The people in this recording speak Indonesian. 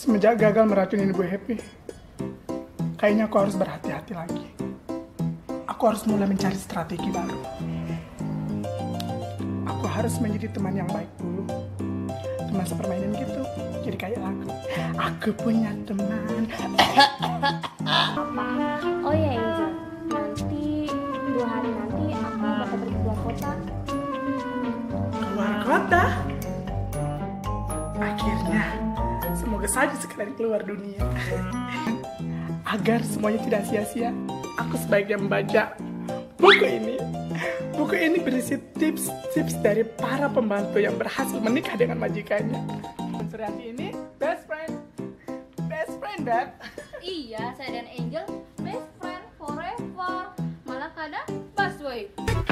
Semenjak gagal meracunin Ibu Happy, kayaknya aku harus berhati-hati lagi. Aku harus mulai mencari strategi baru. Aku harus menjadi teman yang baik dulu. Teman sepermainan gitu, jadi kayak lagu. Aku punya teman. Oh ya Angel, nanti 2 hari nanti aku bakal pergi keluar kota. Keluar kota? Akhirnya, semoga saja sekalian keluar dunia. Agar semuanya tidak sia-sia, aku sebaiknya membaca buku ini. Buku ini berisi tips-tips dari para pembantu yang berhasil menikah dengan majikannya. Surati ini best friend, Beb. Iya, saya dan Angel best friend forever. Malah kadang busway.